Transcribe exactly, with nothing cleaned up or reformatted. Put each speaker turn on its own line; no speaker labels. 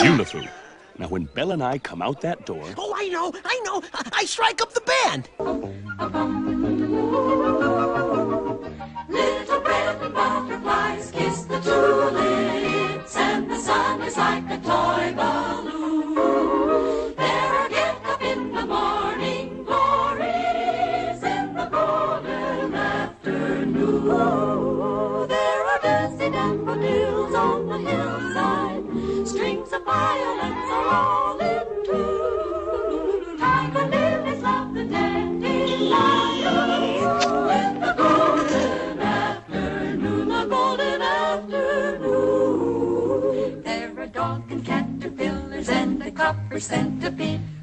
Beautiful. Now, when Belle and I come out that door...
Oh, I know, I know. I, I strike up the band.
Little red butterflies kiss the tulips, and the sun is like a toy balloon. They're get up in the morning glories in the golden afternoon. There are dusty daffodils on the hillside, strings of violets are all in tune. Tiger lilies love the dandelions in the golden afternoon, the golden afternoon. There are dog and caterpillars and a copper centipede.